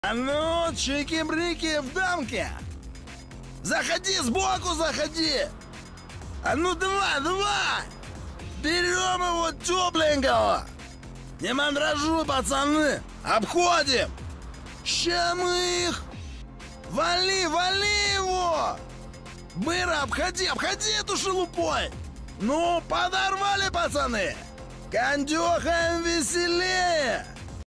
А ну, чики-брики в дамке! Заходи сбоку, заходи! А ну давай! Берем его тепленького! Не мандражуй, пацаны! Обходим! Ща мы их! Вали его! Быра, обходи эту шелупой! Ну, подорвали, пацаны! Кондюхаем веселее!